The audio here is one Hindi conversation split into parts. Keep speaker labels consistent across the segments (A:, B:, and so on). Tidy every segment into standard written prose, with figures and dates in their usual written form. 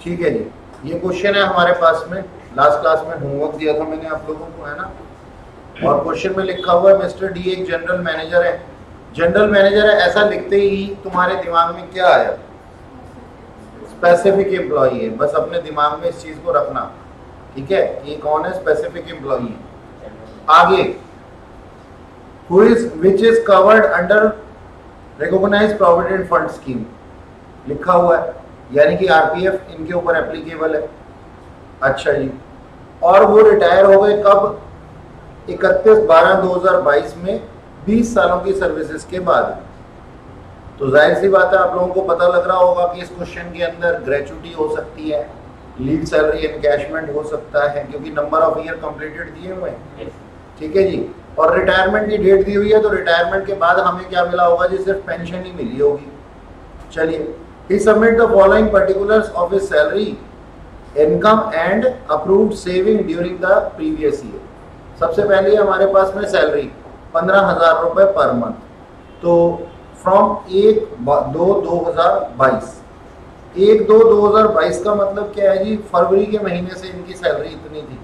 A: ठीक है जी, ये क्वेश्चन है हमारे पास में, लास्ट क्लास में होमवर्क दिया था मैंने आप लोगों को, है ना। और क्वेश्चन में लिखा हुआ है मिस्टर डी एक जनरल मैनेजर है। जनरल मैनेजर है ऐसा लिखते ही तुम्हारे दिमाग में क्या आया? स्पेसिफिक एम्प्लॉई है, बस अपने दिमाग में इस चीज को रखना, ठीक है। ये कौन है? स्पेसिफिक एम्प्लॉई है। आगे which is covered under recognised provident fund scheme लिखा हुआ है, यानी कि आरपीएफ इनके ऊपर एप्लीकेबल है। अच्छा जी, और वो रिटायर हो गए कब? 31/12/2022 में, 20 सालों की सर्विसेज के बाद। तो जाहिर सी बात है आप लोगों को पता लग रहा होगा कि इस क्वेश्चन के अंदर ग्रेचुटी हो सकती है, लीव सैलरी एनकैशमेंट हो सकता है, क्योंकि नंबर ऑफ ईयर कंप्लीटेड दिए हुए हैं, ठीक है जी। और रिटायरमेंट की डेट दी हुई है, तो रिटायरमेंट के बाद हमें क्या मिला होगा जी? सिर्फ पेंशन ही मिली होगी। चलिए, he submit the following particulars of his salary, income and approved saving during the previous year। सबसे पहले हमारे पास में सैलरी 15,000 रुपए पर मंथ, तो फ्रॉम 1/2/2022, 1/2/2022 का मतलब क्या है जी? फरवरी के महीने से इनकी सैलरी इतनी थी,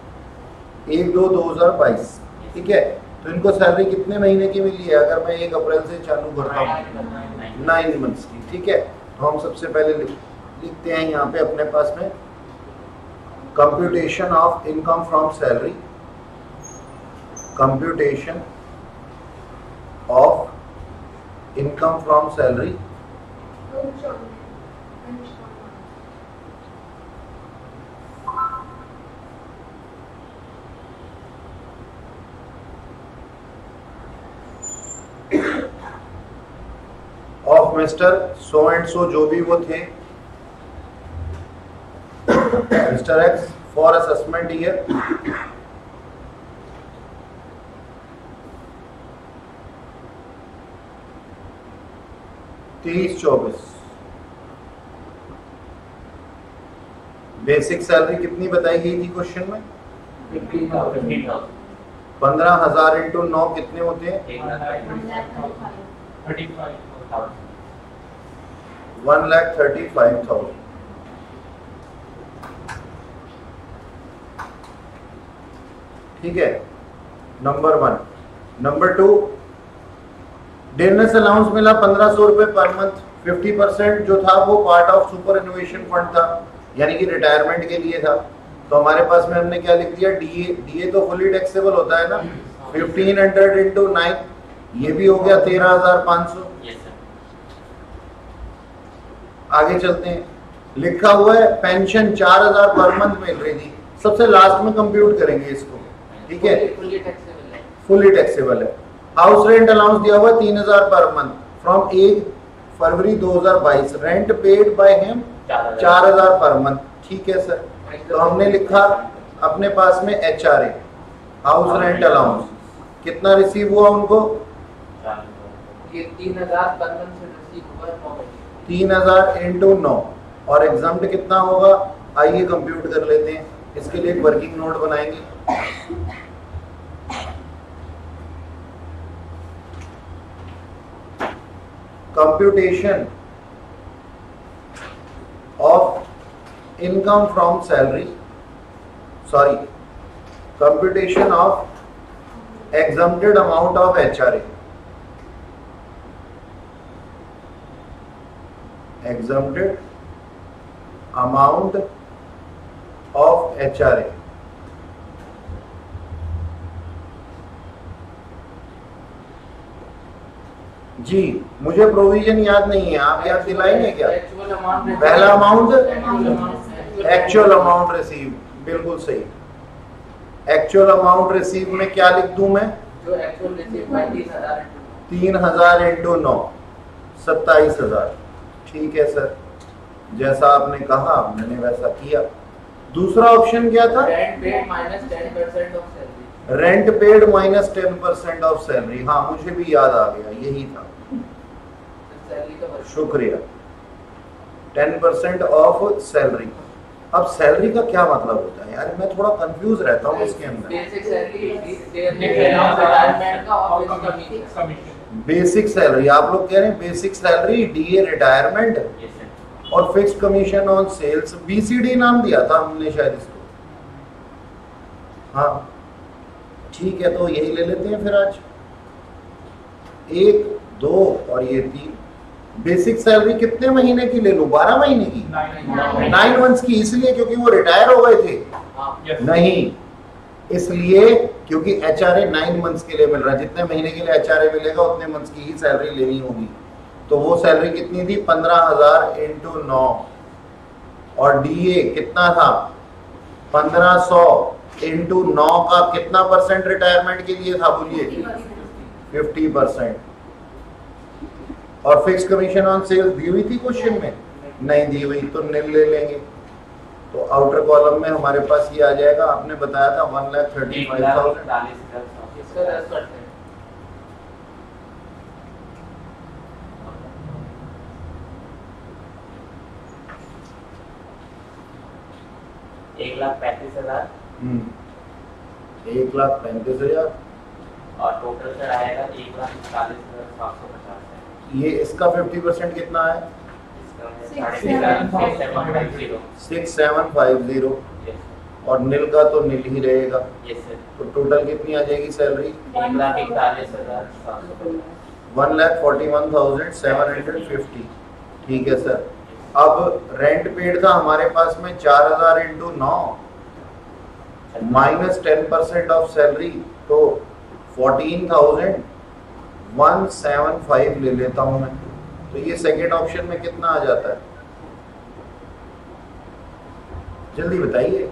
A: 1/2/2022, ठीक है। तो इनको सैलरी कितने महीने की मिली है? अगर मैं 1 अप्रैल से चालू करता हूँ 9 मंथ्स की, ठीक है। तो हम सबसे पहले लिखते हैं यहाँ पे अपने पास में computation of income from salary, computation of income from salary of mister so and so, जो भी वो थे, mister X, for assessment year 23-24। Basic salary कितनी बताई गई थी क्वेश्चन में? 15,000 इंटू 9 कितने होते हैं? 1,35,000। ठीक है, नंबर 1। नंबर 2, डियरनेस अलाउंस मिला 1,500 रुपए पर मंथ। 50% जो था वो part of superannuation fund था, यानी कि रिटायरमेंट के लिए था। तो हमारे पास में हमने क्या लिख दिया? डीए तो फुली टैक्सेबल होता है ना, 1500 इंटू 9, ये भी हो गया 13,500। आगे चलते हैं, लिखा हुआ है पेंशन 4,000 पर मंथ मिल रही थी, सबसे लास्ट में कंप्यूट करेंगे इसको, ठीक है। फुली टैक्सेबल है। हाउस रेंट अलाउंस दिया हुआ 3,000 per month from 1 February 2022। Rent paid by him 4,000 per month, ठीक है सर। तो हमने लिखा अपने पास में एचआरए, हाउस रेंट अलाउंस कितना रिसीव हुआ उनको?
B: 3,000 पर मंथ से रिसीव हुआ
A: 3,000 इंटू 9, और एग्जाम्प्ट कितना होगा? आइए कंप्यूट कर लेते हैं। इसके लिए एक वर्किंग नोट बनाएंगे। Computation of income from salary, sorry, computation of exempted amount of HRA, exempted amount of HRA। जी, मुझे प्रोविजन याद नहीं है, आप याद दिलाएंगे क्या? पहला अमाउंट एक्चुअल अमाउंट रिसीव, बिल्कुल सही। एक्चुअल अमाउंट रिसीव में क्या लिख दूं मैं?
B: जो एक्चुअल रिसीव
A: 3,000 इंटू 9, 27,000। ठीक है सर, जैसा आपने कहा मैंने वैसा किया। दूसरा ऑप्शन क्या था?
B: Rent paid minus 10% of salary.
A: Rent paid minus 10% of salary, हाँ मुझे भी याद आ गया, यही था, शुक्रिया। 10% ऑफ सैलरी। अब सैलरी का क्या मतलब होता है यार? मैं थोड़ा कंफ्यूज रहता हूँ इसके अंदर।
B: बेसिक सैलरी,
A: बेसिक सैलरी आप लोग कह रहे हैं, बेसिक सैलरी डीए रिटायरमेंट, और fixed commission on sales, BCD नाम दिया था हमने शायद इसको। हाँ ठीक है, तो यही ले लेते हैं फिर आज। 1 2 और ये 3। बेसिक सैलरी कितने महीने की ले लूं? 12 महीने की, 9 मंथ्स की। इसलिए क्योंकि वो रिटायर हो गए थे? नहीं, इसलिए क्योंकि एचआरए 9 मंथ्स के लिए मिल रहा है। जितने महीने के लिए एचआरए मिलेगा उतने मंथ्स की ही सैलरी लेनी होगी। तो वो सैलरी कितनी थी? 15,000 इंटू 9। और डीए कितना था? 1500 इंटू 9 का कितना परसेंट रिटायरमेंट के लिए था? बोलिए 50%। और फिक्स कमीशन ऑन सेल्स दी हुई थी क्वेश्चन में? नहीं दी हुई, तो नील ले लेंगे। तो आउटर कॉलम में हमारे पास ये आ जाएगा। आपने बताया था 1,35,000।
B: इसका 10%।
C: 1,35,000
A: 1,35,000
C: और टोटल सर आएगा 1,40,750 है।
A: ये इसका 50% कितना है?
C: इसका है
B: 6,750
A: 6,750 और नील का तो नील ही रहेगा।
C: Yes sir.
A: तो टोटल कितनी आ जाएगी सैलरी?
C: 1,41,750।
A: 1,41,750। ठीक है सर। अब रेंट पेड था हमारे पास में 4,000 इंटू 9 माइनस 10% ऑफ सैलरी, तो 14,175 ले लेता हूं मैं। तो ये सेकेंड ऑप्शन में कितना आ जाता है? जल्दी बताइए।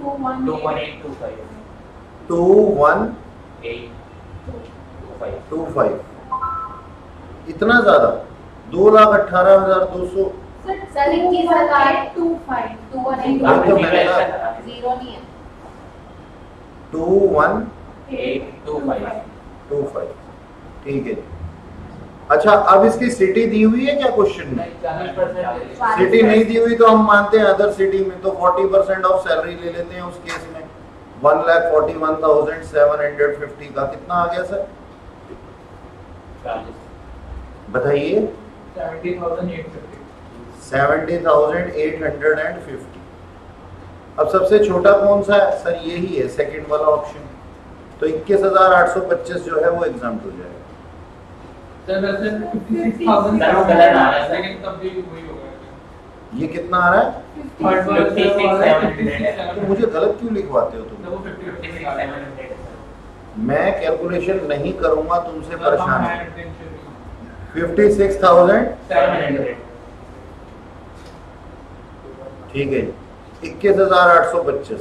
C: 2,1825।
A: इतना ज्यादा? 2,18,200।
D: सर 21,025 जीरो नहीं है।
A: 2,18,225। ठीक है। अच्छा, अब इसकी सिटी दी हुई है क्या क्वेश्चन में?
B: 40%।
A: सिटी नहीं दी हुई तो हम मानते हैं अदर सिटी में, तो 40% ऑफ सैलरी ले लेते हैं उस केस में। 1,41,750 का कितना आ गया सर? बताइए। 70,850। अब सबसे छोटा कौन सा है सर? यही है, सेकंड वाला ऑप्शन। तो 21,825 जो है वो एग्जाम हो जाएगा। ये कितना आ रहा है? तो मुझे गलत क्यों लिखवाते हो तुम? मैं कैलकुलेशन नहीं करूंगा, तुमसे परेशान हूं। 56,700। ठीक है, 21,825।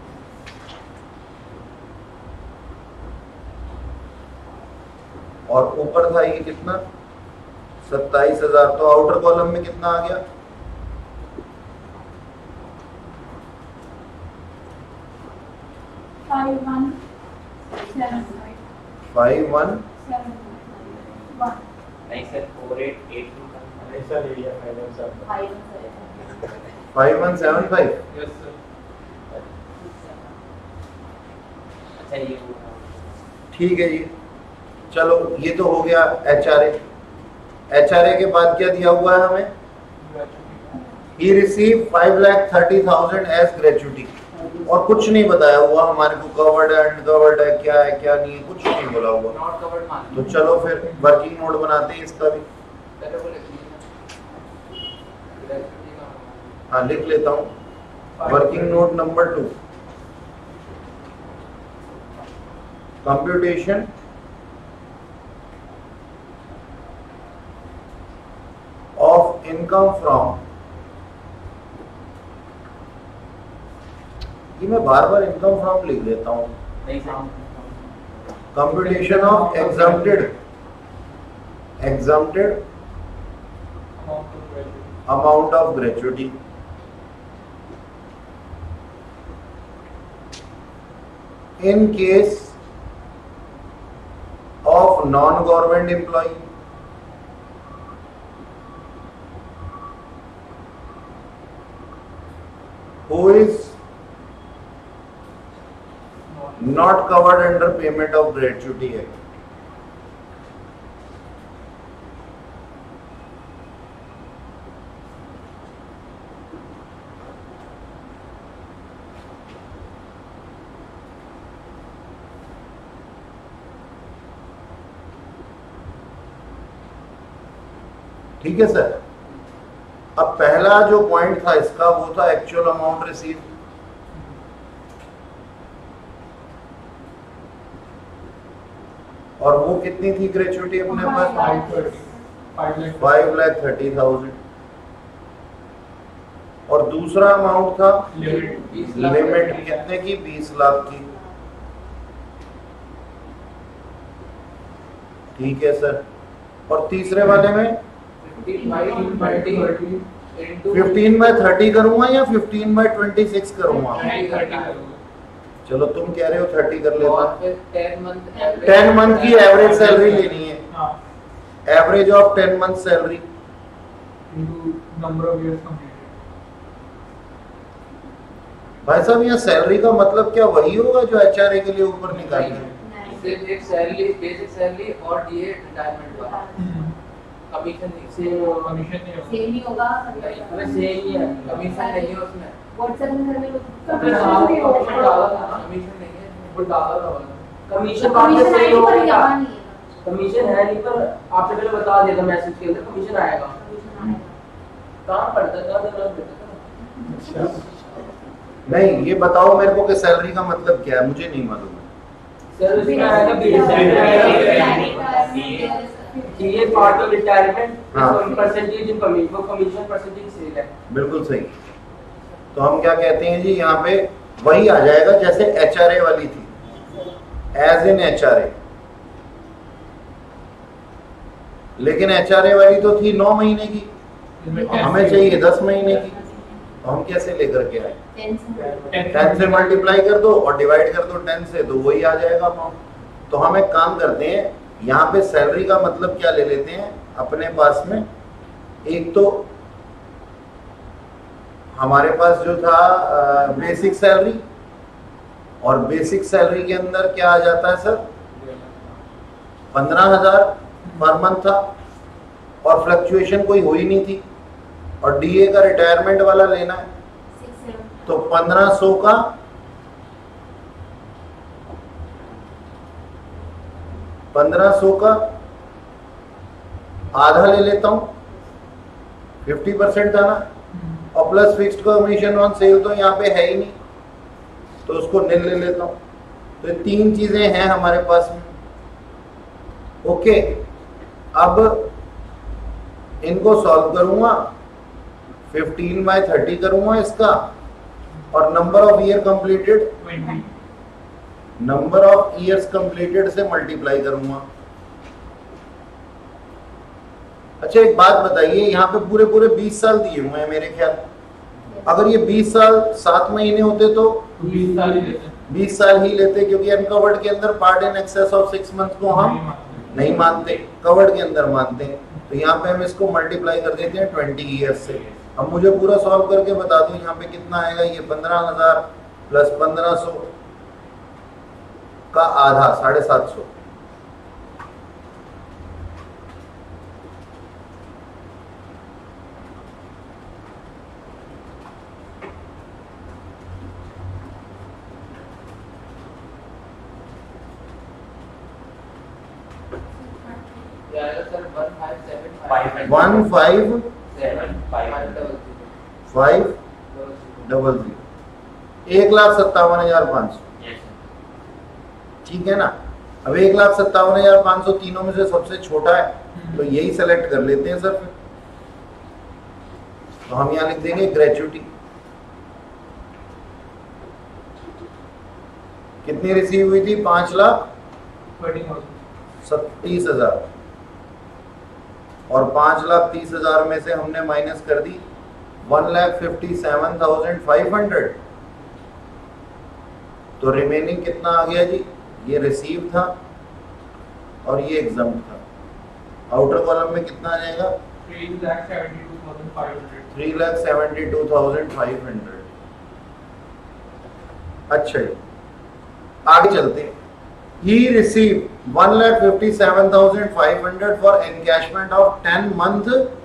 A: और ऊपर था ये कितना? 27,000। तो आउटर कॉलम में कितना आ गया? 5,171।
C: नहीं सर 4,882
E: ऐसा ले लिया फाइनल सर।
A: 5,175।
C: अच्छा ये
A: ठीक है जी, चलो ये तो हो गया एचआरए। एचआरए के बाद क्या दिया हुआ है हमें? He received 5,30,000 as gratuity. और कुछ नहीं बताया हुआ हमारे को, कवर्ड है अनकवर्ड है, क्या है क्या नहीं है, कुछ नहीं बोला हुआ।
B: नॉट कवर्ड मान
A: तो चलो फिर वर्किंग नोट बनाते हैं इसका भी।
B: पहले वो लिख लीजिए।
A: हाँ लिख लेता हूँ। Working note number 2, computation of income from, ये मैं बार बार इनकम फ्रॉम लिख देता हूँ।
C: नहीं sir
A: computation of exempted amount of gratuity in case of non-government employee who is not covered under payment of gratuity act. ठीक है सर। अब पहला जो पॉइंट था इसका वो था एक्चुअल अमाउंट रिसीव। और वो कितनी थी ग्रेचुइटी अपने पास? 5,30,000। और दूसरा अमाउंट था लिमिट कितने की? 20 लाख की। ठीक है सर। और तीसरे वाले में 15/30 करूंगा या 15/26 करूंगा? चलो तुम कह रहे हो 30 कर लेता। 10 मंथ की एवरेज सैलरी लेनी है। Average of 10 month salary
E: number of years completed.
A: भाई साहब यहाँ सैलरी का मतलब क्या वही होगा जो एचआरए के लिए ऊपर निकालते हैं?
B: सिर्फ एक सैलरी, बेसिक सैलरी और डीए रिटायरमेंट वाला कमीशन
E: कमीशन नहीं होगा।
D: सेम ही होगा।
B: इसमें सेम ही है, कमीशन नहीं है उसमें।
D: व्हाट्सएप में करने को
B: कमीशन नहीं है,
E: कमीशन
D: कमीशन
E: बाद में
D: आईडी
E: सही
D: पर
E: होगा।
D: जमा नहीं है।
E: कमीशन है नहीं, पर आपसे पहले बता देगा मैसेज के अंदर कमीशन आएगा।
B: काम पड़ता है, ज्यादा काम पड़ता है।
A: नहीं, ये बताओ मेरे को कि सैलरी का मतलब क्या है, मुझे नहीं मालूम है।
E: सर उसमें आएगा ये part of retirement percentage in commission percentage sale है।
A: बिल्कुल सही। तो हम क्या कहते हैं जी, यहाँ पे वही आ जाएगा जैसे एचआरए वाली थी, एज इन एचआरए। लेकिन एचआरए वाली तो थी 9 महीने की, हमें चाहिए 10 महीने की। तो हम कैसे लेकर के आए? 10 से मल्टीप्लाई कर दो और डिवाइड कर दो 10 से, तो वही आ जाएगा अमाउंट। तो हम एक काम करते हैं, यहाँ पे सैलरी का मतलब क्या ले लेते हैं अपने पास में। एक तो हमारे पास जो था बेसिक सैलरी, और बेसिक सैलरी के अंदर क्या आ जाता है सर? 15,000 पर मंथ था, और फ्लक्चुएशन कोई हुई नहीं थी, और डीए का रिटायरमेंट वाला लेना है, तो 1500 का 1500 का आधा ले लेता हूं, 50% था ना, और plus fixed commission on sale तो यहाँ पे है ही नहीं, तो उसको निल ले लेता हूं। तो ये 3 चीजें हैं हमारे पास में। ओके, अब इनको सॉल्व करूंगा, 15/30 करूंगा इसका, और number of year completed, number of years completed से मल्टीप्लाई करूंगा। अच्छा एक बात बताइए, यहाँ पे पूरे पूरे 20 साल दिए हुए हैं मेरे ख्याल। अगर ये 20 साल 7 महीने होते तो
E: 20 साल ही लेते हैं।
A: 20 साल ही लेते, क्योंकि अनकवर्ड के अंदर part in excess of 6 month को हम नहीं मानते, कवर्ड के अंदर मानते हैं। तो यहाँ पे हम इसको मल्टीप्लाई कर देते हैं 20 ईयर्स से। अब मुझे पूरा सॉल्व करके बता दो यहाँ पे कितना आएगा। ये 15,000 प्लस 1500 का आधा 750।
B: ये आएगा सर 1575
A: 15,500 1,57,500। ठीक है ना। अब 1,57,500 तीनों में से सबसे छोटा है, तो यही सेलेक्ट कर लेते हैं सर। फिर तो हम यहाँ लिख देंगे ग्रेचुइटी कितनी रिसीव हुई थी? 5,30,000। और 5,30,000 में से हमने माइनस कर दी 1,57,500। तो रिमेनिंग कितना आ गया जी? ये रिसीव था और ये एग्जाम था। आउटर कॉलम में कितना आ जाएगा? 3,72,500। अच्छा जी, आगे चलते हैं। He received 1,57,500 for encashment of 10 month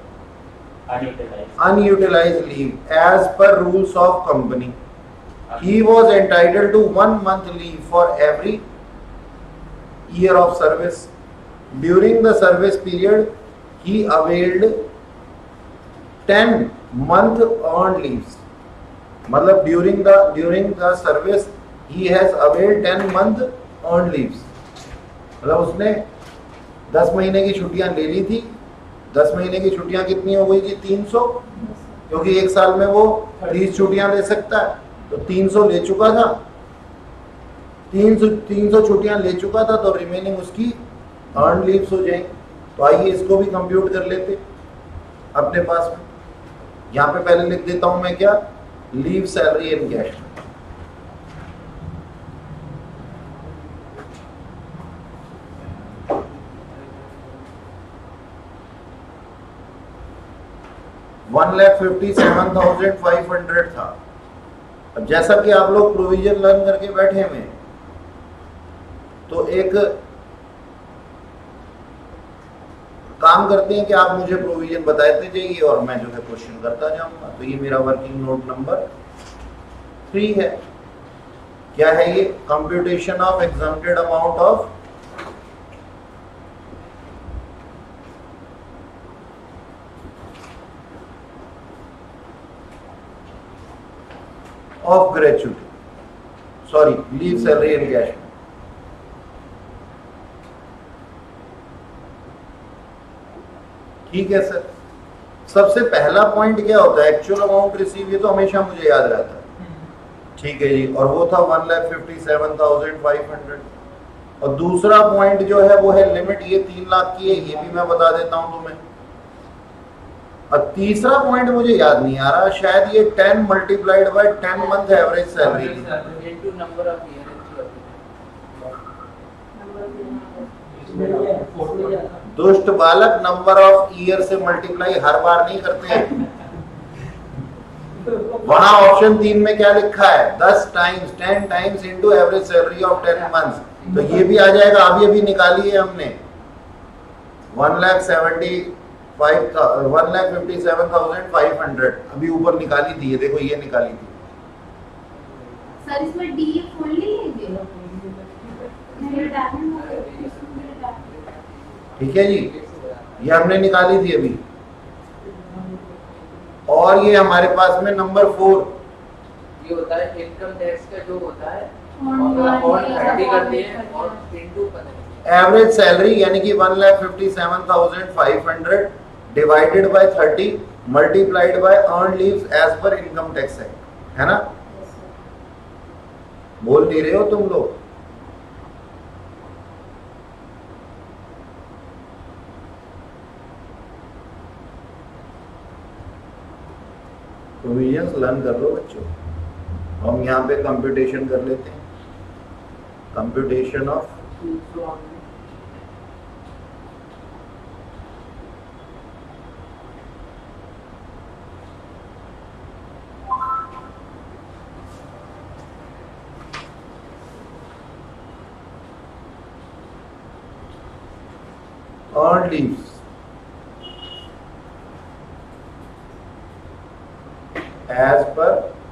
A: unutilized leave as per rules of company. He was entitled to 1 month leave for every year of service. During the service period, he availed 10 month earned leaves, मतलब ड्यूरिंग द सर्विस ही has availed 10 month earned leaves, मतलब उसने 10 महीने की छुट्टियां ले ली थी। 10 महीने की छुट्टियां कितनी हो गई थी? 300, क्योंकि एक साल में वो 30 छुट्टियां ले सकता है, तो 300 ले चुका था। 300 छुट्टियां ले चुका था, तो रिमेनिंग उसकी अर्न लीव्स हो जाएंगी। तो आइए इसको भी कंप्यूट कर लेते अपने पास में। यहाँ पे पहले लिख देता हूं मैं क्या, लीव सैलरी एंड कैश। $1,57,500 था। अब जैसा कि आप लोग प्रोविजन लर्न करके बैठे हुए हैं, तो एक काम करते हैं कि आप मुझे प्रोविजन बताते जाइए और मैं जो है क्वेश्चन करता जाऊंगा। तो ये मेरा वर्किंग नोट नंबर 3 है। क्या है ये? Computation of exempted amount of gratuity, sorry, leave salary and cash. ठीक है सर। सबसे पहला पॉइंट क्या होता है? एक्चुअल अमाउंट रिसीव, ये तो हमेशा मुझे याद रहता है। ठीक है जी, और वो था 1,57,500। और दूसरा पॉइंट जो है वो है लिमिट, ये 3 लाख की है, ये भी मैं बता देता हूं तुम्हें। और तीसरा पॉइंट मुझे याद नहीं आ रहा, शायद ये 10 multiplied by 10 month average salary थी।
B: Into number of year.
A: दुष्ट बालक, नंबर ऑफ ईयर से मल्टीप्लाई हर बार नहीं करते हैं। वहां ऑप्शन 3 में क्या लिखा है? 10 times into average salary of 10 months. तो ये भी आ जाएगा। अभी निकाली है हमने 1,57,500 अभी ऊपर निकाली थी। ये देखो, ये निकाली थी।
D: सर इसमें डी फुल नहीं है ये?
A: ठीक है जी, ये हमने निकाली थी अभी। और ये हमारे पास में नंबर 4,
B: ये होता है इनकम टैक्स का जो होता है
D: और
B: 30 करते हैं और इनटू
A: एवरेज सैलरी, यानी कि 1,57,500 divided by 30 multiplied by earn leaves as per income tax act, है ना? बोल नहीं रहे हो तुम लोग? प्रोविजंस लर्न कर लो बच्चों। हम यहाँ पे कंप्यूटेशन कर लेते हैं। Computation of earned leaves as per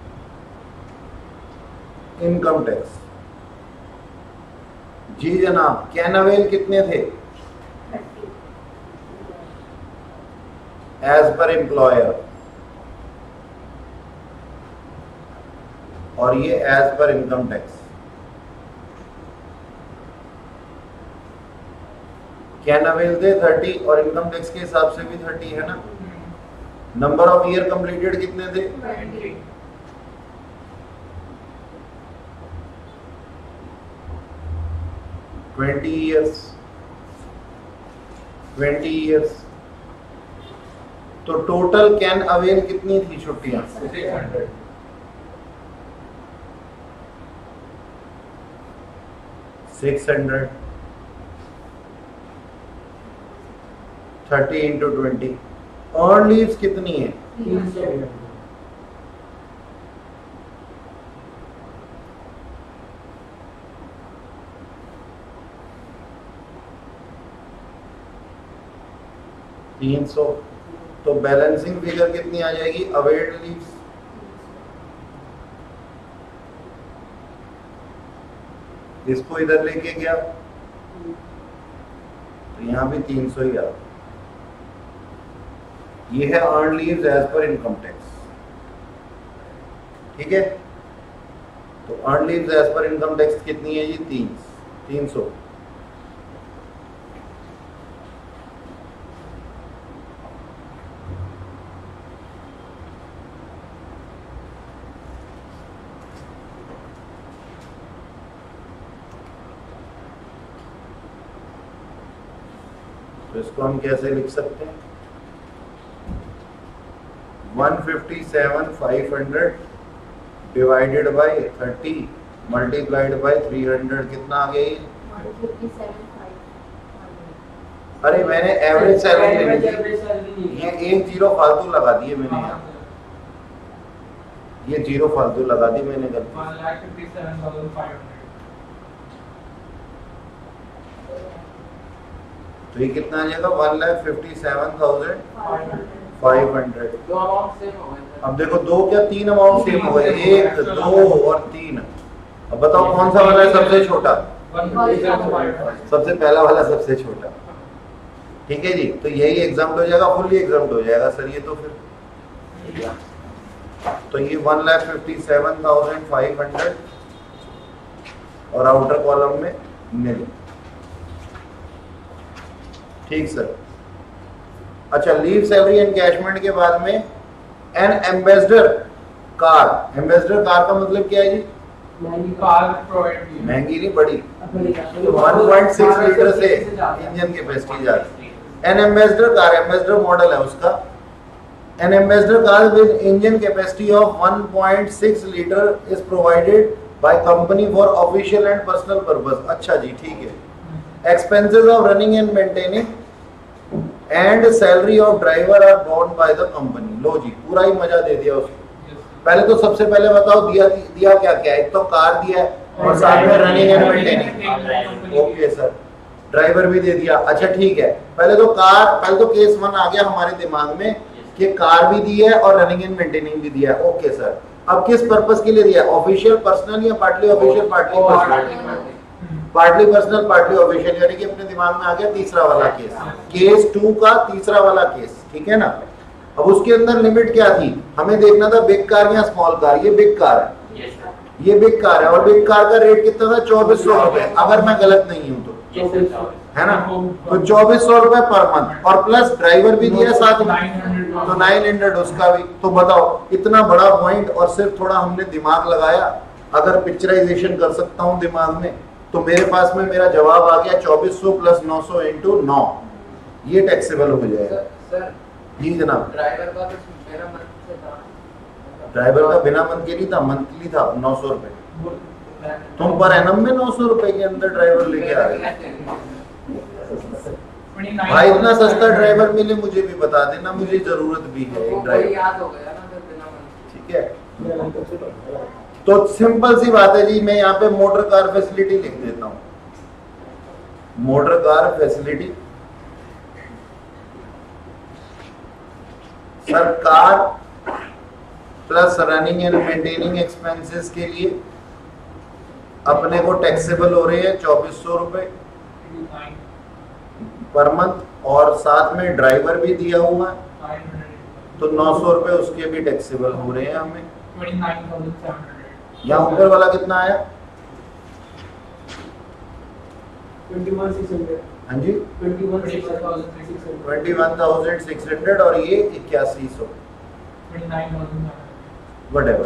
A: income tax. जी जनाब, कैन अवेल कितने थे? एज पर एम्प्लॉयर, और ये as per income tax. Can avail थे 30 और इनकम टैक्स के हिसाब से भी 30 है ना। नंबर ऑफ ईयर कंप्लीटेड कितने थे? 20 years। तो टोटल कैन अवेल कितनी थी छुट्टियां? 600। 30 इंटू 20। अर्न लीव्स कितनी है?
E: 300।
A: तो बैलेंसिंग फिगर कितनी आ जाएगी? अवेल्ड लीव्स इसको इधर लेके गया तो यहाँ भी 300 ही आ। ये है earn leaves as per income tax, ठीक है। तो earn leaves as per income tax कितनी है जी? 300। तो इसको हम कैसे लिख सकते हैं? 157,500 डिवाइडेड बाय 30 मल्टीप्लाइड बाय 300 कितना आ गया ये?
D: 157,500।
A: अरे मैंने एवरेज सैलरी ले ली,
E: नहीं
A: ये एक जीरो फालतू लगा दिए मैंने यहाँ, ये जीरो फालतू लगा दी मैंने गलती।
F: 1,57,500।
A: तो ये कितना आ जाएगा? 1,57,500।
B: दो अमाउंट सेम हो गए।
A: अब देखो दो क्या तीन अमाउंट सेम हो गए, 1 2 और 3। अब बताओ कौन सा वाला है सबसे छोटा? सबसे पहला वाला सबसे छोटा, ठीक है जी। तो यही एग्जाम्प्ट हो जाएगा, फुल्ली एग्जाम्प्ट हो जाएगा सर ये। तो फिर तो ये 1,57,500 और आउटर कॉलम में मिल, ठीक सर। अच्छा, लीव सैलरी एनकैशमेंट के बाद में an Ambassador car. Ambassador car का मतलब क्या है जी? महंगी नहीं, बड़ी। 1.6 लीटर से इंजन कैपेसिटी जाती है। An Ambassador car, Ambassador model है उसका। An Ambassador car with engine capacity of 1.6 litre is provided by company for official and personal purpose. अच्छा जी, ठीक है। Expenses of running and maintaining and salary of driver are borne by the company। लो जी, पूरा ही मजा दे दिया उसको। पहले तो सबसे पहले बताओ दिया क्या क्या है? एक तो कार दिया है और साथ में running and maintaining. Okay sir, driver भी दे दिया। अच्छा ठीक है, पहले तो केस 1 आ गया हमारे दिमाग में कि कार भी दी है और रनिंग एंड मेंटेनिंग भी दिया है। ओके सर, अब किस पर्पस के लिए दिया? ऑफिशियल, पर्सनल या partly official? Partly personal partly official, यानी कि अपने दिमाग में आ गया तीसरा वाला केस, केस 2 का तीसरा वाला केस, ठीक है ना। अब उसके अंदर लिमिट क्या थी? हमें देखना था बिग कार या स्मॉल कार। ये बिग कार है, ये बिग कार है और बिग कार का रेट कितना था? 2400 रुपए, अगर मैं गलत नहीं हूँ तो, है ना। तो 2400 रुपए पर मंथ और प्लस ड्राइवर भी दिया साथ में, तो 900 उसका भी। तो बताओ इतना बड़ा पॉइंट और सिर्फ थोड़ा हमने दिमाग लगाया। अगर पिक्चराइजेशन कर सकता हूँ दिमाग में तो मेरे पास में मेरा जवाब आ गया 2400 प्लस 900 इंटू 9, ये टैक्सेबल हो जाएगा।
B: सर
A: जी जनाब।
B: ड्राइवर का तो मेरा मंथ से था,
A: ड्राइवर का बिना मंथ के नहीं था, मंथली था 900 रुपए। तुम पर एनम में 900 रुपए के अंदर ड्राइवर लेके आ गए भाई। इतना सस्ता ड्राइवर मिले मुझे भी बता देना, मुझे जरूरत भी है एक ड्राइवर।
B: याद हो गया ना सर, बिना मंथ।
A: ठीक है, तो सिंपल सी बात है जी। मैं यहाँ पे मोटर कार फैसिलिटी लिख देता हूँ। मोटर कार फैसिलिटी, सरकार plus running and maintaining expenses के लिए अपने को टैक्सेबल हो रहे हैं 2400 रुपए पर मंथ और साथ में ड्राइवर भी दिया हुआ है तो 900 रुपए उसके भी टैक्सेबल हो रहे हैं हमें।
F: 29,700।
A: यहाँ ऊपर वाला कितना आया?
E: 21,600।
A: हाँ जी, 21,600 और ये 8100,
F: 29,700।
A: व्हाटएवर।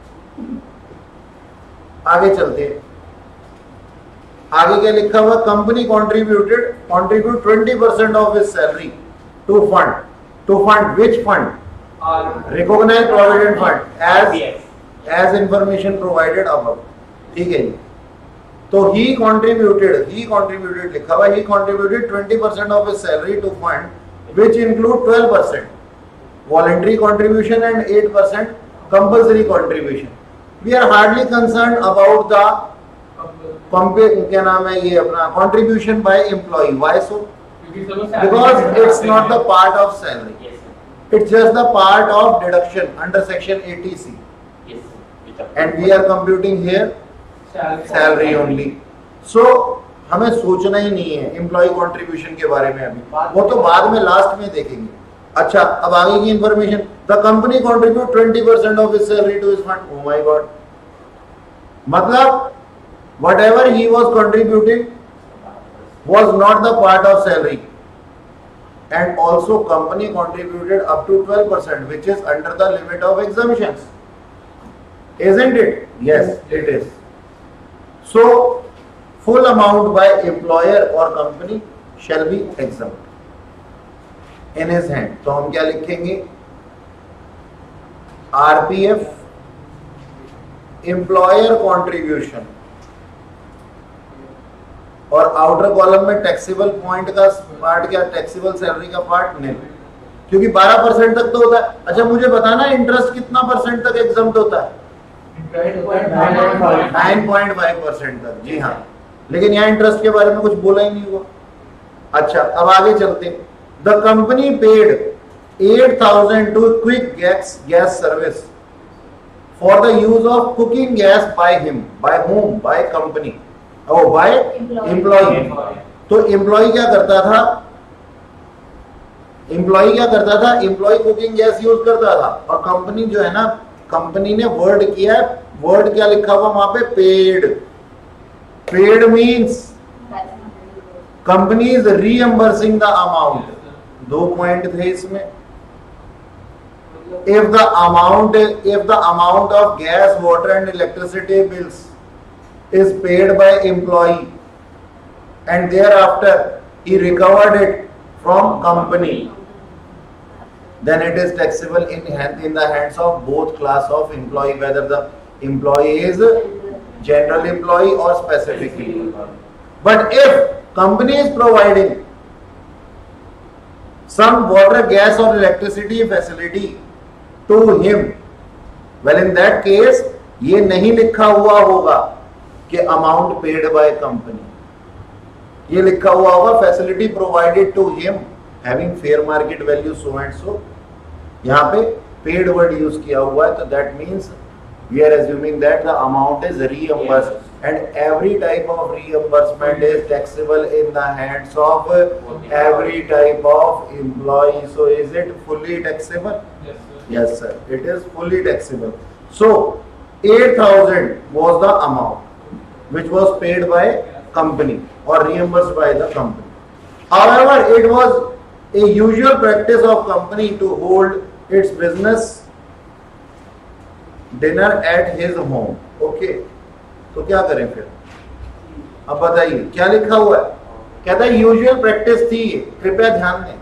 A: आगे चलते हैं। आगे क्या लिखा हुआ? Company contribute 20% of his salary to fund which fund? Recognised provident fund as information provided above. ठीक है जी। तो he contributed लिखा हुआ, he contributed 20% of his salary to fund which include 12% voluntary contribution and 8% compulsory contribution. We are hardly concerned about the क्या नाम है ये अपना contribution by employee. Why so? Because it's not the part of salary. It's just the part of deduction under section 80C. And we are computing here salary only. So हमें सोचना ही नहीं है एम्प्लॉय कंट्रीब्यूशन के बारे में अभी, वो तो बाद में लास्ट में देखेंगे। अच्छा, अब आगे की information, the company contribute 20% of his salary to his fund. Oh my God, मतलब whatever he was contributing was not the part of salary, and also company contributed up to 12%, which is under the limit of exemptions, isn't it? Yes, it is. So full amount by employer or company shall be exempt in his hand. तो हम क्या लिखेंगे? RPF employer contribution, और आउटर कॉलम में टैक्सेबल पॉइंट का पार्ट क्या, टैक्सेबल सैलरी का पार्ट नहीं, क्योंकि 12% तक तो होता है। अच्छा, मुझे बताना इंटरेस्ट कितना परसेंट तक एग्जम्प्ट होता है? 9.5% तक। जी हाँ, लेकिन यहाँ इंटरेस्ट के बारे में कुछ बोला ही नहीं हुआ। अच्छा, अब आगे चलते। The company paid 8,000 to quick gas service for the use of cooking gas by him, by home, by company, और बाय एम्प्लॉय। तो एम्प्लॉय क्या करता था? एम्प्लॉय कुकिंग गैस यूज करता था, और कंपनी जो है ना, कंपनी ने वर्ड किया, वर्ड क्या लिखा हुआ वहां पे? Paid. Paid means company is reimbursing the amount. 2 point थे इसमें। if the amount of gas, water and electricity bills is paid by employee and thereafter he recovered it from company, then it is taxable in the hands of both class of employee, whether the employee is general employee or specific employee. But if company is providing some water, gas or electricity facility to him, well in that case ये नहीं लिखा हुआ होगा कि अमाउंट पेड बाय कंपनी, ये लिखा हुआ होगा facility provided to him having fair market value so and so. यहाँ पे पेड वर्ड यूज किया हुआ है, तो that means we are assuming that the amount is reimbursed and every type of reimbursement is taxable in the hands of every type of employee. So is it fully taxable?
F: Yes, sir.
A: Yes sir, it is fully taxable. So 8,000 was the amount which was paid by company or reimbursed by the company. However, it was a usual practice of company to hold its business dinner at his home. Okay, तो क्या करें फिर? अब बताइए क्या लिखा हुआ है? कहता है यूजुअल प्रैक्टिस थी, कृपया ध्यान दें,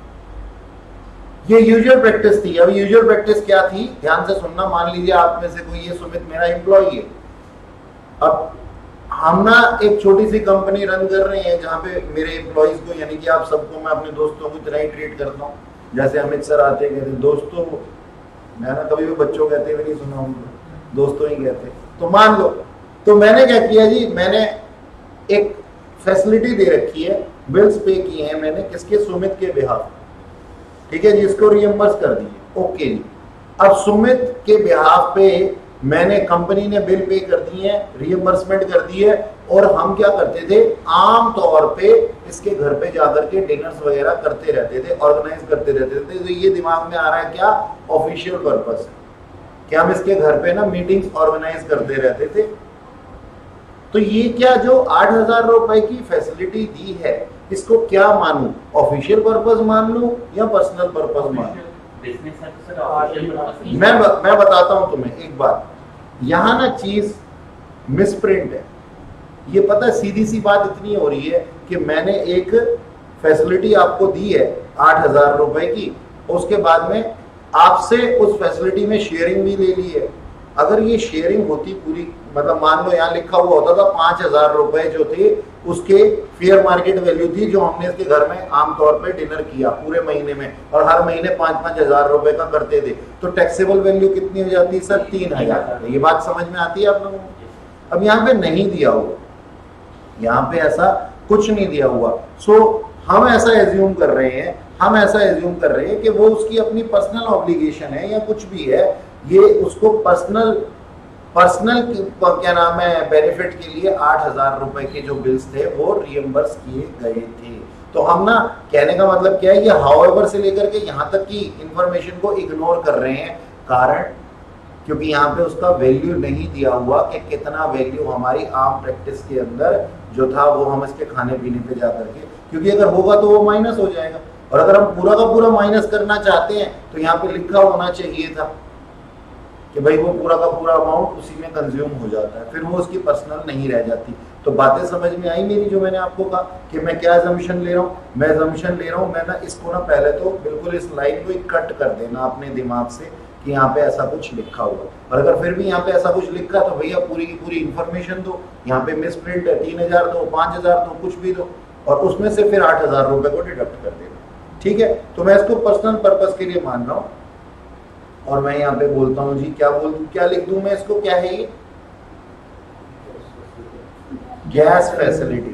A: ये यूजुअल प्रैक्टिस थी। अब यूजुअल प्रैक्टिस क्या थी, ध्यान से सुनना। मान लीजिए आप में से कोई, ये सुमित मेरा एम्प्लॉय है, अब हम ना एक छोटी सी कंपनी रन कर रहे हैं जहां पे मेरे एम्प्लॉइज को, यानी कि आप सबको मैं अपने दोस्तों की तरह ही ट्रीट करता हूँ। जैसे अमित सर आते कहते दोस्तों, मैं ना कभी भी बच्चों कहते हुए नहीं सुना हूँ, दोस्तों ही कहते। तो मान लो, तो मैंने क्या किया जी, मैंने एक फैसिलिटी दे रखी है, बिल्स पे किए हैं मैंने, किसके? सुमित के बिहाफ, ठीक है जी, इसको रियम्बर्स कर दिए। ओके जी, अब सुमित के बिहाफ पे मैंने, कंपनी ने बिल पे कर दिए हैं, रियम्बर्समेंट कर दी है, और हम क्या करते थे, आम तौर पे इसके घर पे जाकर के डिनर्स वगैरह करते रहते थे, ऑर्गेनाइज करते रहते थे। तो ये दिमाग में आ रहा है क्या, ऑफिशियल पर्पस है कि हम इसके घर पे ना मीटिंग्स ऑर्गेनाइज करते रहते थे। तो ये क्या जो 8,000 रुपए की फैसिलिटी दी है, इसको क्या मानूं, ऑफिशियल पर्पस मान लूं या पर्सनल पर्पस मान लूं? मैं बताता हूं तुम्हें एक बात, यहां ना चीज मिसप्रिंट है। ये पता है, सीधी सी बात इतनी हो रही है कि मैंने एक फैसिलिटी आपको दी है 8,000 रुपए की, उसके बाद में आपसे उस फैसिलिटी में शेयरिंग भी ले ली है। अगर ये शेयरिंग होती पूरी, मतलब मान लो यहाँ लिखा हुआ होता था 5,000 रुपए जो थे उसके फेयर मार्केट वैल्यू थी, जो हमने इसके घर में आमतौर पे डिनर किया पूरे महीने में, और हर महीने 5-5 हजार रुपए का करते थे, तो टैक्सेबल वैल्यू कितनी हो जाती है सर? 3,000। ये बात समझ में आती है आप लोगों को? अब यहाँ पे नहीं दिया हुआ, यहाँ पे ऐसा कुछ नहीं दिया हुआ। सो हम ऐसा एज्यूम कर रहे हैं कि वो उसकी अपनी पर्सनल ऑब्लिगेशन है या कुछ भी है, ये उसको पर्सनल क्या नाम है, बेनिफिट के लिए 8,000 रुपए के जो बिल्स थे वो रियम्बर्स किए गए थे। तो हम ना कहने का मतलब क्या है, ये हाउएवर से लेकर के यहाँ तक की इंफॉर्मेशन को इग्नोर कर रहे हैं, कारण क्योंकि यहाँ पे उसका वैल्यू नहीं दिया हुआ कि कितना वैल्यू हमारी आम प्रैक्टिस के अंदर जो था वो हम इसके खाने पीने पे जा करके, क्योंकि अगर होगा तो वो माइनस हो जाएगा, और अगर हम पूरा का पूरा माइनस करना चाहते हैं तो यहाँ पे लिखा होना चाहिए था कि भाई वो पूरा का पूरा अमाउंट उसी में कंज्यूम हो जाता है, फिर वो उसकी पर्सनल नहीं रह जाती। तो बातें समझ में आई मेरी, जो मैंने आपको कहा कि मैं क्या assumption ले रहा हूँ, मैं assumption ले रहा हूँ, मैं ना इसको ना पहले तो बिल्कुल इस लाइन को कट कर देना अपने दिमाग से कि यहाँ पे ऐसा कुछ लिखा हुआ, और अगर फिर भी यहाँ पे ऐसा कुछ लिखा तो भैया पूरी की पूरी इन्फॉर्मेशन दो, यहाँ पे मिस प्रिंट है 3000 दो, 5000 दो, कुछ भी दो, और उसमें से फिर 8000 रुपए को डिडक्ट कर देना, ठीक है। तो मैं इसको पर्सनल पर्पस के लिए मान रहा हूँ, और मैं यहाँ पे बोलता हूँ जी क्या लिख दूं मैं इसको, क्या है ये, गैस फैसिलिटी।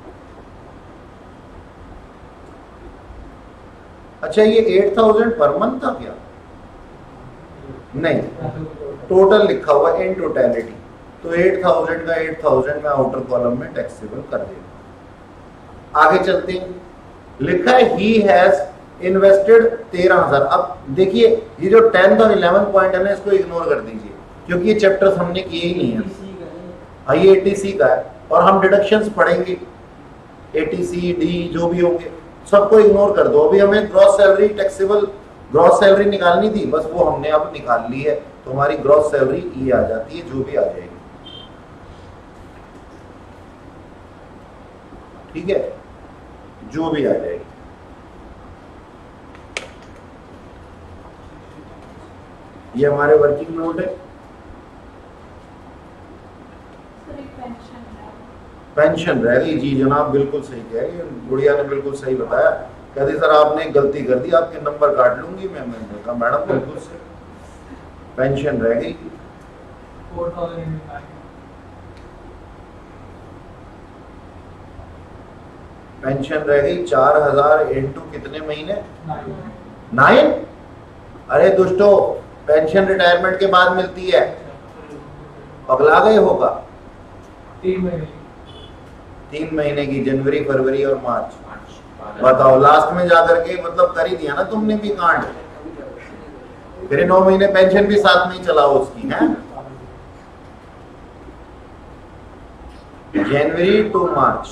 A: अच्छा ये 8000 पर मंथ था क्या? नहीं, टोटल लिखा हुआ इन टोटलिटी, तो 8000 का 8000 में आउटर कॉलम में टैक्सेबल कर देना। आगे चलते हैं, लिखा है ही हैज इन्वेस्टेड 13000। अब देखिए ये जो 10th और 11th पॉइंट है ना, इसको इग्नोर कर दीजिए क्योंकि ये चैप्टर्स हमने किए ही नहीं है। हाँ ये ATC का है, और हम डिडक्शंस पढ़ेंगे, ATC डी जो भी होंगे सबको इग्नोर कर दो। अभी हमें gross salary taxable gross salary निकालनी थी, बस वो हमने अब निकाल ली है, तो हमारी ग्रॉस सैलरी ये आ जाती है, जो भी आ जाएगी, ठीक है, जो भी आ जाएगी। ये हमारे वर्किंग नोट है। पेंशन रह गई, जी जनाब बिल्कुल सही कह रही है गुड़िया ने, बिल्कुल सही बताया। कहती सर आपने गलती कर दी, आपके नंबर काट लूंगी मैं। मैंने कहा मैडम बिल्कुल सही, पेंशन रह गई
F: 4009।
A: पेंशन रह गई 4000 इंटू कितने महीने, 9। अरे दोस्तों पेंशन रिटायरमेंट के बाद मिलती है, पगला गए होगा। 3 महीने की, जनवरी फरवरी और मार्च। बताओ लास्ट में जाकर के मतलब कर ही दिया ना तुमने भी कांड, फिर 9 महीने पेंशन भी साथ में ही चलाओ उसकी है, जनवरी टू मार्च।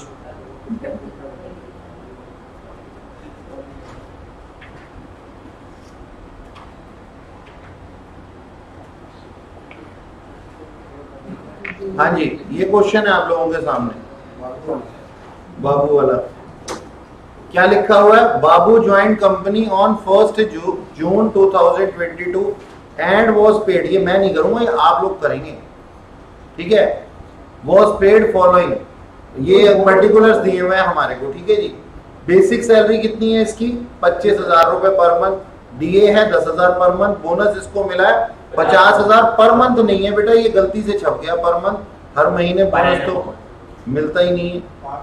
A: हाँ जी ये क्वेश्चन है आप लोगों के सामने, बाबू वाला। क्या लिखा हुआ है, Babu joined company on 1 June 2022 and was paid, ये मैं नहीं करूंगा, ये आप लोग करेंगे, ठीक है। वॉज पेड फॉलोइंग, ये पर्टिकुलर्स दिए हुए हैं हमारे को, ठीक है जी। बेसिक सैलरी कितनी है इसकी, 25,000 रुपए पर मंथ, डीए है 10,000 पर मंथ, बोनस इसको मिला है 50,000 पर मंथ नहीं है बेटा, ये गलती से छप गया पर मंथ, हर महीने बोनस तो मिलता ही नहीं है।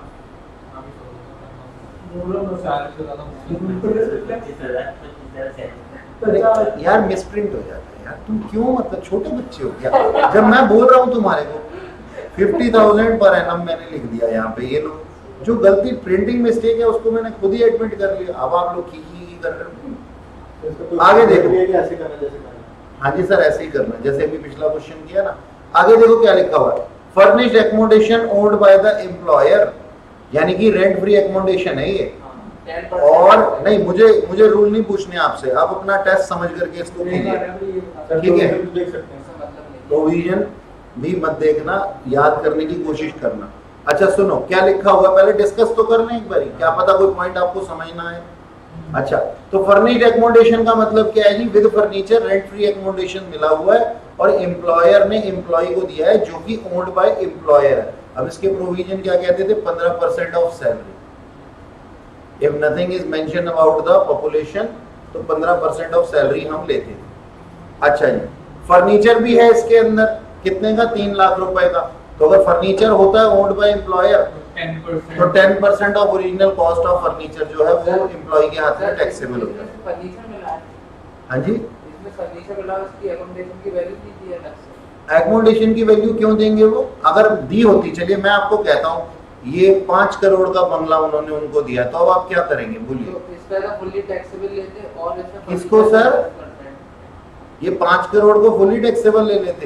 A: यार मिसप्रिंट हो जाता है यार, तुम क्यों मतलब छोटे बच्चे हो क्या, जब मैं बोल रहा हूँ तुम्हारे को 50,000 पर एनम मैंने लिख दिया यहाँ पे, ये लोग जो गलती प्रिंटिंग मिस्टेक है उसको मैंने खुद ही एडमिट कर लिया, अब आप लोग की कर रहे हो। आगे देखो, हाँ जी सर ऐसे ही करना जैसे अभी पिछला क्वेश्चन किया ना। आगे देखो क्या लिखा हुआ है, furnished accommodation owned by the employer, यानी कि रेंट फ्री एकोमोडेशन है ये। और नहीं मुझे रूल नहीं पूछने आपसे, आप अपना टेस्ट समझ करके इसको कीजिए, ठीक है। प्रोविजन भी मत देखना, याद करने की कोशिश करना। अच्छा सुनो क्या लिखा हुआ, पहले डिस्कस तो करना एक बारी, क्या पता कोई पॉइंट आपको समझ ना आए। अच्छा तो फर्निश्ड एकोमोडेशन का मतलब क्या है जी, with furniture rent free accommodation मिला हुआ है, और एम्प्लॉयर ने एम्प्लॉय को दिया है जो कि ओन्ड बाय एम्प्लॉयर है। अब इसके प्रोविजन क्या कहते थे, 15% of salary, if nothing is mention about the population, तो 15% ऑफ सैलरी हम लेते थे। अच्छा जी फर्नीचर भी है इसके अंदर, कितने का, 3 लाख रुपए का। तो अगर फर्नीचर होता है ओन्ड बाय एम्प्लॉयर तो 10% of original cost of furniture जो है वो एम्प्लॉय के हाथ में टैक्सेबल हो जाता है। हाँ जी एकोमोडेशन की वैल्यू क्यों देंगे वो, अगर दी होती, चलिए मैं आपको कहता हूँ ये 5 करोड़ का बंगला उन्होंने उनको दिया, तो अब आप क्या करेंगे बोलिए?
B: तो इस पे ना फुल्ली टैक्सेबल लेते और इसमें
A: किसको सर? ये 5 करोड़ को फुली टैक्सेबल ले लेते।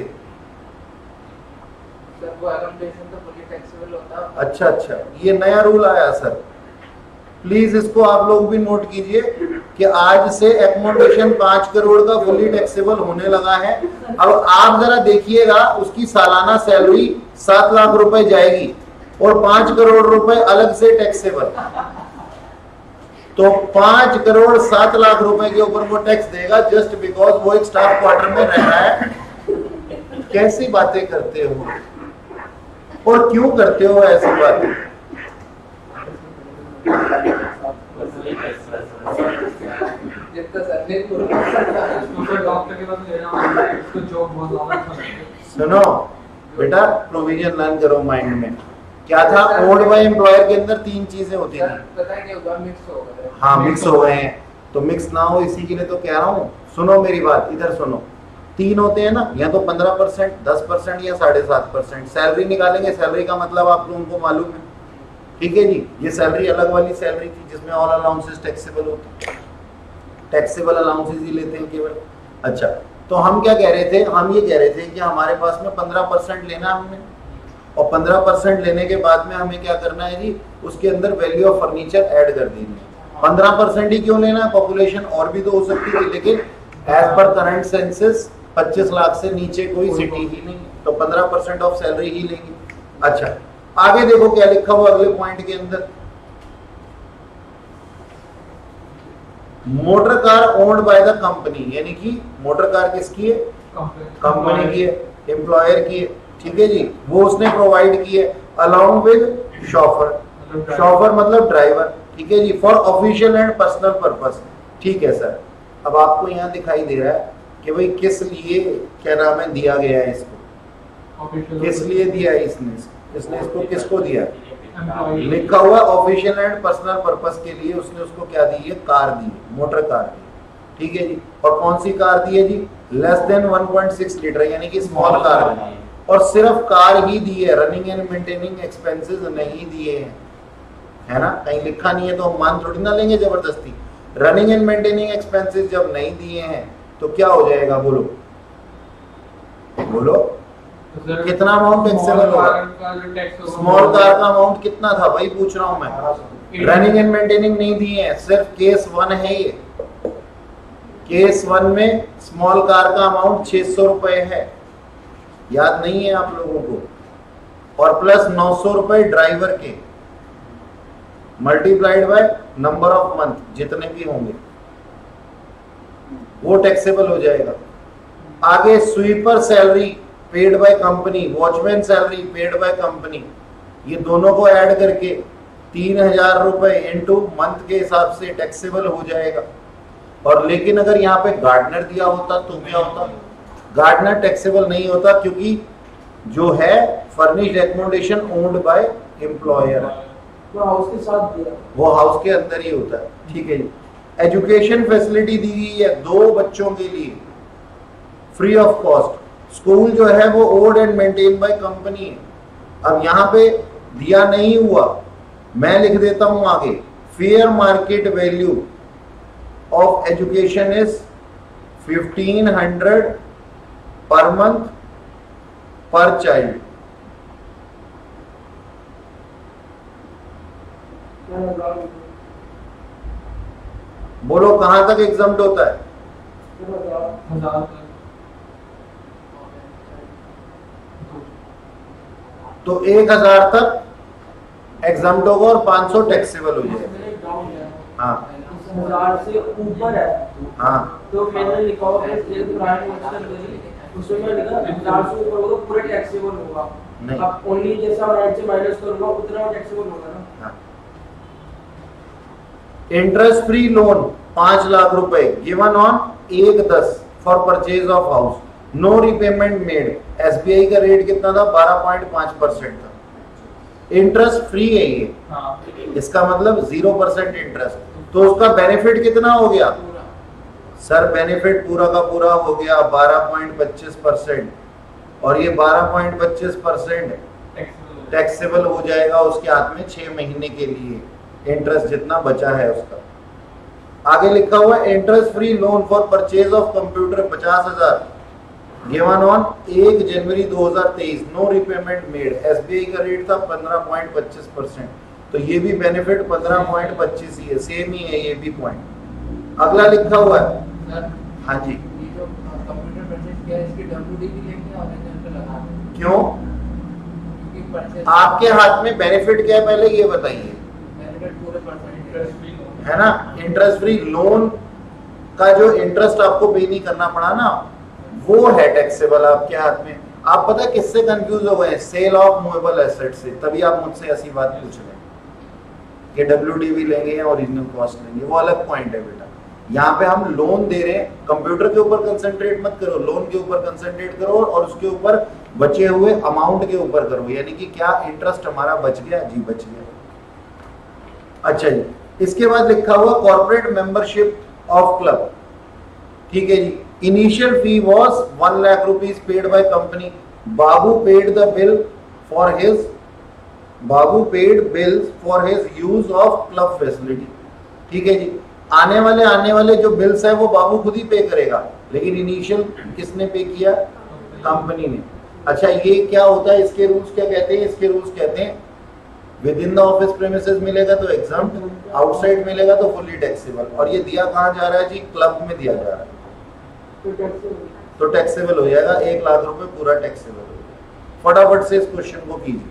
B: सर वो अकोमोडेशन तो फुल्ली टैक्सेबल होता है।
A: अच्छा अच्छा, ये नया रूल आया सर, प्लीज इसको आप लोग भी नोट कीजिए कि आज से एकोमोडेशन 5 करोड़ का फुली टैक्सेबल होने लगा है। अब आप जरा देखिएगा, उसकी सालाना सैलरी 7 लाख रुपए जाएगी और 5 करोड़ रुपए अलग से टैक्सेबल, तो 5 करोड़ 7 लाख रुपए के ऊपर वो टैक्स देगा जस्ट बिकॉज वो एक स्टाफ क्वार्टर में रह रहा है। कैसी बातें करते हो और क्यों करते हो ऐसी बातें?
B: जितना सर ने
F: डॉक्टर के पास ले जाना इसको जॉब बहुत ज्यादा अच्छा लगता है।
A: सुनो बेटा, प्रोविजन लर्न करो माइंड में। क्या था? ओन्ड बाय एम्प्लॉयर के अंदर 3 चीजें होती थी।
B: पता है क्या हुआ, मिक्स हो गए।
A: हाँ मिक्स हो गए हैं, तो मिक्स ना हो इसी के लिए तो कह रहा हूँ। सुनो मेरी बात, इधर सुनो। 3 होते हैं ना, या तो 15%, 10% या 7.5%। सैलरी निकालेंगे, सैलरी का मतलब आप लोगों को मालूम है, ठीक है जी। ये सैलरी अलग वाली सैलरी थी जिसमें ऑल अलाउंसेस टैक्सेबल होते हैं, टैक्सेबल अलाउंसेस ही लेते हैं केवल। अच्छा, तो हम क्या कह रहे थे? हम ये कह रहे थे कि हमारे पास में 15% लेना हमने, और 15% लेने के बाद में हमें क्या करना है जी, उसके अंदर वैल्यू ऑफ फर्नीचर ऐड कर देनी है। 15% ही क्यों लेना है? पॉपुलेशन और भी तो हो सकती थी, लेकिन as per current census 25 lakh से नीचे कोई सिटी ही नहीं, तो 15% ऑफ सैलरी ही लेंगे। अच्छा, आगे देखो क्या लिखा हुआ अगले पॉइंट के अंदर। Motor car owned by the company, यानी कि मोटर कार किसकी है? कंपनी की है, एम्प्लॉयर की है, ठीक है जी। वो उसने प्रोवाइड की है अलॉन्ग विद शॉफर। शॉफर मतलब ड्राइवर, ठीक है जी, for official and personal purpose. ठीक है सर, अब आपको यहाँ दिखाई दे रहा है कि भाई किस लिए, क्या नाम है, दिया गया है इसको, किस लिए दिया है इसने इसको किसको दिया? लिखा हुआ ऑफिशियल एंड पर्सनल पर्पस के लिए उसने उसको क्या दी है? कार दी है, मोटर कार दी है, ठीक है जी। और कौन सी कार दी है जी? लेस देन 1.6 लीटर, यानी कि स्मॉल कार है। और सिर्फ कार ही दी है, रनिंग एंड मेंटेनिंग एक्सपेंसेस नहीं दिए हैं, है ना? कहीं लिखा नहीं है तो हम मान थोड़ी ना लेंगे जबरदस्ती। रनिंग एंड मेंटेनिंग एक्सपेंसेस जब नहीं दिए हैं तो क्या हो जाएगा? बोलो बोलो, कितना अमाउंट टैक्सेबल होगा? स्मॉल कार का अमाउंट कितना था भाई, पूछ रहा हूं मैं। रनिंग एंड मेंटेनिंग नहीं दिए हैं, सिर्फ केस 1 है ये। केस 1 में स्मॉल कार का अमाउंट 600 रुपए है, याद नहीं है आप लोगों को? और प्लस 900 रुपए ड्राइवर के, multiplied by number of month, जितने भी होंगे वो टैक्सेबल हो जाएगा। आगे sweeper salary paid by company, watchman salary paid by company, ये दोनों को ऐड करके 3000 रुपए इनटू मंथ के हिसाब से टैक्सेबल हो जाएगा। और लेकिन अगर यहाँ पे गार्डनर दिया होता तो क्या होता? गार्डनर टैक्सेबल नहीं होता, क्योंकि जो है furnished accommodation owned by employer,
E: वो हाउस के साथ दिया,
A: वो हाउस के अंदर ही होता है, ठीक है जी। एजुकेशन फैसिलिटी दी गई है 2 बच्चों के लिए फ्री ऑफ कॉस्ट। स्कूल जो है वो owned and maintain by company है। अब यहाँ पे दिया नहीं हुआ, मैं लिख देता हूं आगे, fair market value of education is 1500 per month पर चाइल्ड। बोलो कहां तक एग्जाम्प्ट होता है?
F: 1000
A: तो 1000 तक एग्जाम्प्ट होगा और 500 टैक्सेबल हो जाएगा। हाँ
E: 1000 से ऊपर है,
A: हाँ,
E: तो मैंने लिखा हुआ है प्राइम मिनिस्टर, उसमें मैं लिखा 1000 से ऊपर होगा पूरा टैक्सेबल होगा।
A: नहीं।
E: अब ओनली जैसा राइट से माइनस करूंगा उतना टैक्सेबल होगा ना।
A: हाँ। इंटरेस्ट फ्री लोन 5 लाख रुपए given on 1/10 for purchase of house, no repayment made. SBI का रेट कितना था? 12.5% था। इंटरेस्ट फ्री है ये, इसका मतलब 0% इंटरेस्ट। तो उसका बेनिफिट कितना हो गया सर? बेनिफिट पूरा का पूरा हो गया 12.25%, और ये 12.25% टैक्सेबल हो जाएगा उसके हाथ में 6 महीने के लिए इंटरेस्ट जितना बचा है उसका। आगे लिखा हुआ interest free loan for purchase of computer 50,000 given on 1 January 2023, no repayment made. SBI का रेट था 15.25%, तो ये भी बेनिफिट 15.25 ही है, सेम ही है ये भी पॉइंट। अगला लिखा हुआ है
B: सर
A: हाँ जी,
B: ये जो कंप्यूटर परचेज किया है इसकी डब्ल्यूडी भी लेंगे और रिटर्न पे लगा देंगे
A: क्यों?
B: क्योंकि परचेज
A: आपके हाथ में बेनिफिट क्या है पहले ये बताइए,
B: बेनिफिट पूरे परसेंटेज
A: है ना? इंटरेस्ट फ्री लोन का जो इंटरेस्ट आपको पे नहीं करना पड़ा ना, वो है टैक्सेबल आपके हाथ में। आप पता है किससे कंफ्यूज हो गए? सेल ऑफ मूवेबल एसेट से। तभी आप मुझसे ऐसी बात पूछ रहे हैं कि डब्ल्यूडीवी लेंगे या ओरिजिनल कॉस्ट लेंगे, वो अलग पॉइंट है बेटा। यहाँ पे हम लोन दे रहे हैं, कंप्यूटर के ऊपर कंसंट्रेट मत करो, लोन के ऊपर कंसंट्रेट करो और उसके ऊपर बचे हुए अमाउंट के ऊपर करो, यानी कि क्या इंटरेस्ट हमारा बच गया? जी बच गया। अच्छा जी, इसके बाद लिखा हुआ कॉर्पोरेट मेंबरशिप ऑफ क्लब, ठीक है जी। Initial fee was 1 lakh rupees paid by company. Babu paid the bill for his use of club facility, ठीक है जी। आने वाले जो बिल्स है वो बाबू खुद ही पे करेगा, लेकिन इनिशियल किसने पे किया? कंपनी ने। अच्छा, ये क्या होता है? इसके रूल्स क्या कहते हैं? इसके रूल्स कहते हैं within the office premises मिलेगा तो एग्जम्प्ट, आउटसाइड मिलेगा तो फुली टैक्सेबल। और ये दिया कहाँ जा रहा है जी? क्लब में दिया जा रहा है, तो टैक्सेबल हो जाएगा। 1 लाख रुपए पूरा टैक्सेबल हो जाएगा। फटाफट से इस क्वेश्चन को कीजिए।